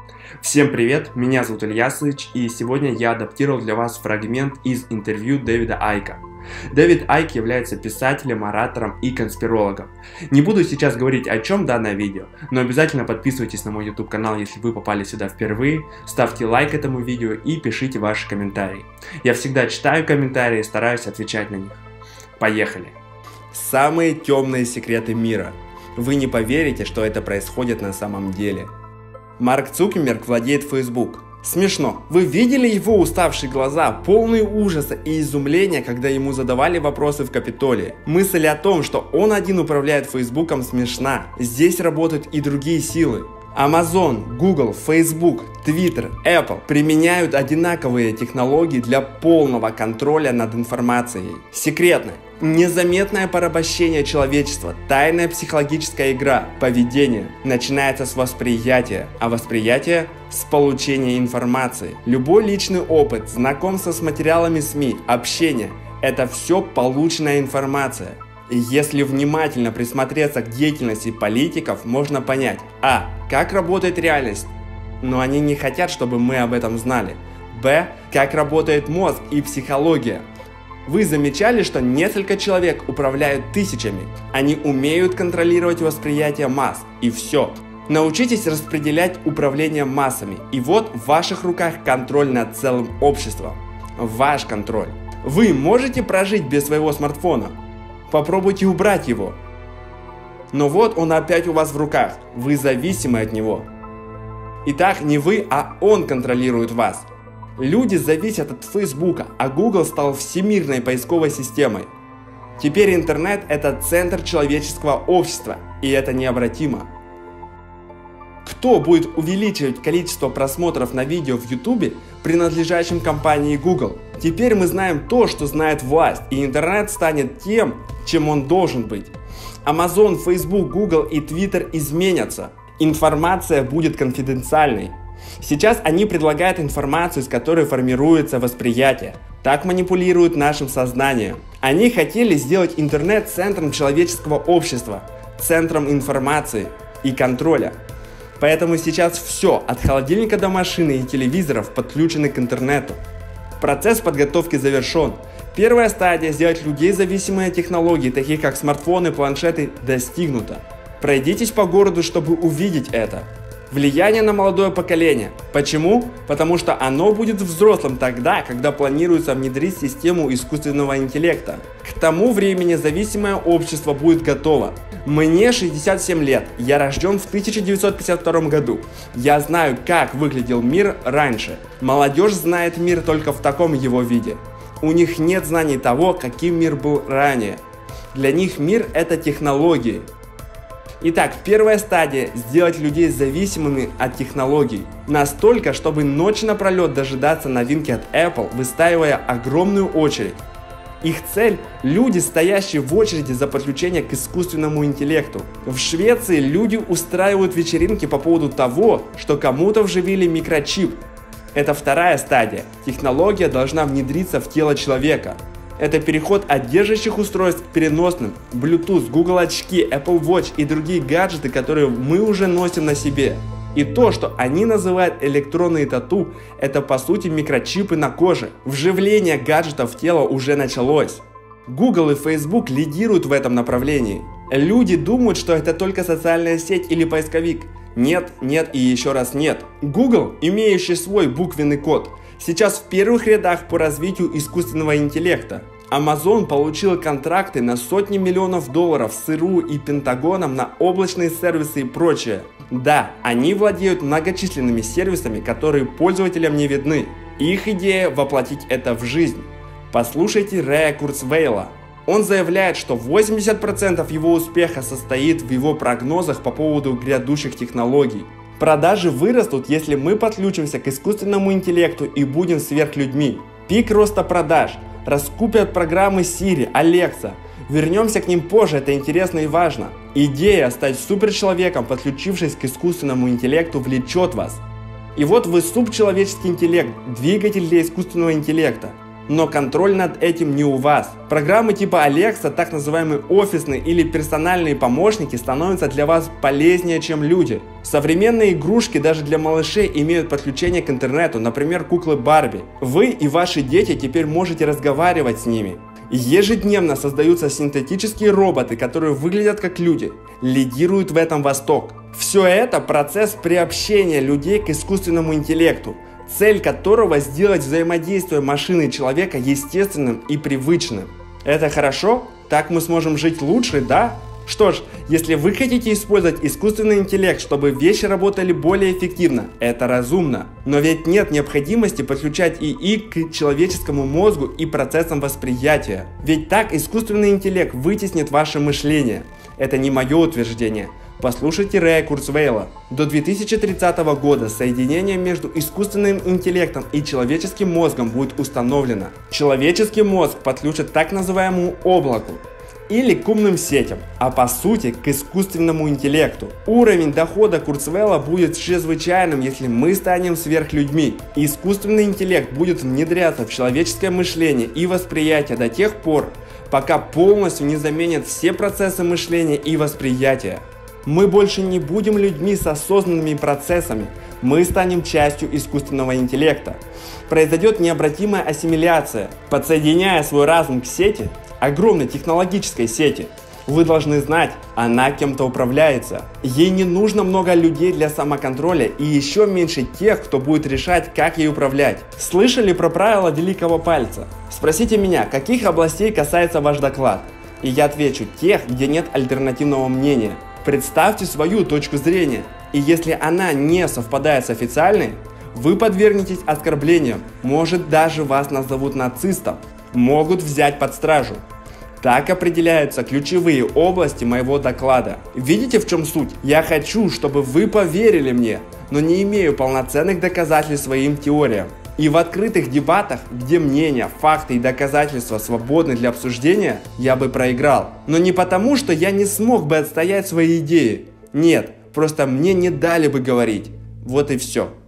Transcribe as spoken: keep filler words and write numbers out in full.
Всем привет, меня зовут Илья Сыч, и сегодня я адаптировал для вас фрагмент из интервью Дэвида Айка. Дэвид Айк является писателем, оратором и конспирологом. Не буду сейчас говорить, о чем данное видео, но обязательно подписывайтесь на мой YouTube канал, если вы попали сюда впервые, ставьте лайк этому видео и пишите ваши комментарии. Я всегда читаю комментарии и стараюсь отвечать на них. Поехали! Самые темные секреты мира. Вы не поверите, что это происходит на самом деле. Марк Цукерберг владеет Facebook. Смешно. Вы видели его уставшие глаза, полные ужаса и изумления, когда ему задавали вопросы в Капитолии? Мысль о том, что он один управляет Фейсбуком, смешна. Здесь работают и другие силы. Amazon, Google, Facebook, Twitter, Apple применяют одинаковые технологии для полного контроля над информацией. Секретное. Незаметное порабощение человечества, тайная психологическая игра, поведение начинается с восприятия, а восприятие с получения информации. Любой личный опыт, знакомство с материалами СМИ, общение – это все полученная информация. И если внимательно присмотреться к деятельности политиков, можно понять: а. Как работает реальность, но они не хотят, чтобы мы об этом знали. Б. Как работает мозг и психология. Вы замечали, что несколько человек управляют тысячами? Они умеют контролировать восприятие масс, и все. Научитесь распределять управление массами, и вот в ваших руках контроль над целым обществом. Ваш контроль. Вы можете прожить без своего смартфона? Попробуйте убрать его. Но вот он опять у вас в руках, вы зависимы от него. Итак, не вы, а он контролирует вас. Люди зависят от Фейсбука, а Google стал всемирной поисковой системой. Теперь интернет – это центр человеческого общества, и это необратимо. Кто будет увеличивать количество просмотров на видео в YouTube, принадлежащем компании Google? Теперь мы знаем то, что знает власть, и интернет станет тем, чем он должен быть. Amazon, Facebook, Google и Twitter изменятся. Информация будет конфиденциальной. Сейчас они предлагают информацию, с которой формируется восприятие. Так манипулируют нашим сознанием. Они хотели сделать интернет центром человеческого общества, центром информации и контроля. Поэтому сейчас все, от холодильника до машины и телевизоров, подключены к интернету. Процесс подготовки завершен. Первая стадия – сделать людей зависимыми от технологий, таких как смартфоны, планшеты, достигнута. Пройдитесь по городу, чтобы увидеть это. Влияние на молодое поколение. Почему? Потому что оно будет взрослым тогда, когда планируется внедрить систему искусственного интеллекта. К тому времени зависимое общество будет готово. Мне шестьдесят семь лет, я рожден в тысяча девятьсот пятьдесят втором году. Я знаю, как выглядел мир раньше. Молодежь знает мир только в таком его виде. У них нет знаний того, каким мир был ранее. Для них мир – это технологии. Итак, первая стадия – сделать людей зависимыми от технологий. Настолько, чтобы ночь напролет дожидаться новинки от Apple, выстаивая огромную очередь. Их цель – люди, стоящие в очереди за подключение к искусственному интеллекту. В Швеции люди устраивают вечеринки по поводу того, что кому-то вживили микрочип. Это вторая стадия. Технология должна внедриться в тело человека. Это переход от держащих устройств к переносным. Bluetooth, Google очки, Apple Watch и другие гаджеты, которые мы уже носим на себе. И то, что они называют электронные тату, это по сути микрочипы на коже. Вживление гаджетов в тело уже началось. Google и Facebook лидируют в этом направлении. Люди думают, что это только социальная сеть или поисковик. Нет, нет и еще раз нет. Google, имеющий свой буквенный код, сейчас в первых рядах по развитию искусственного интеллекта. Amazon получил контракты на сотни миллионов долларов с ЦРУ и Пентагоном на облачные сервисы и прочее. Да, они владеют многочисленными сервисами, которые пользователям не видны. Их идея воплотить это в жизнь. Послушайте Рэя Курцвейла. Он заявляет, что восемьдесят процентов его успеха состоит в его прогнозах по поводу грядущих технологий. Продажи вырастут, если мы подключимся к искусственному интеллекту и будем сверхлюдьми. Пик роста продаж. Раскупят программы Siri, Alexa. Вернемся к ним позже, это интересно и важно. Идея стать суперчеловеком, подключившись к искусственному интеллекту, влечет вас. И вот вы субчеловеческий интеллект, двигатель для искусственного интеллекта. но контроль над этим не у вас. Программы типа Alexa, так называемые офисные или персональные помощники, становятся для вас полезнее, чем люди. Современные игрушки даже для малышей имеют подключение к интернету, например, куклы Барби. Вы и ваши дети теперь можете разговаривать с ними. Ежедневно создаются синтетические роботы, которые выглядят как люди. Лидирует в этом Восток. Все это процесс приобщения людей к искусственному интеллекту, цель которого сделать взаимодействие машины и человека естественным и привычным. Это хорошо? Так мы сможем жить лучше, да? Что ж, если вы хотите использовать искусственный интеллект, чтобы вещи работали более эффективно, это разумно. Но ведь нет необходимости подключать ИИ к человеческому мозгу и процессам восприятия. Ведь так искусственный интеллект вытеснит ваше мышление. Это не мое утверждение. Послушайте Рэя Курцвейла. До две тысячи тридцатого года соединение между искусственным интеллектом и человеческим мозгом будет установлено. Человеческий мозг подключат к так называемому облаку или к умным сетям, а по сути к искусственному интеллекту. Уровень дохода Курцвейла будет чрезвычайным, если мы станем сверхлюдьми. Искусственный интеллект будет внедряться в человеческое мышление и восприятие до тех пор, пока полностью не заменят все процессы мышления и восприятия. Мы больше не будем людьми с осознанными процессами, мы станем частью искусственного интеллекта. Произойдет необратимая ассимиляция. Подсоединяя свой разум к сети, огромной технологической сети, вы должны знать, она кем-то управляется. Ей не нужно много людей для самоконтроля и еще меньше тех, кто будет решать, как ей управлять. Слышали про правила великого пальца? Спросите меня, каких областей касается ваш доклад? И я отвечу, тех, где нет альтернативного мнения. Представьте свою точку зрения, и если она не совпадает с официальной, вы подвергнетесь оскорблениям, может даже вас назовут нацистом, могут взять под стражу. Так определяются ключевые области моего доклада. Видите, в чем суть? Я хочу, чтобы вы поверили мне, но не имею полноценных доказательств своим теориям. И в открытых дебатах, где мнения, факты и доказательства свободны для обсуждения, я бы проиграл. Но не потому, что я не смог бы отстоять свои идеи. Нет, просто мне не дали бы говорить. Вот и все.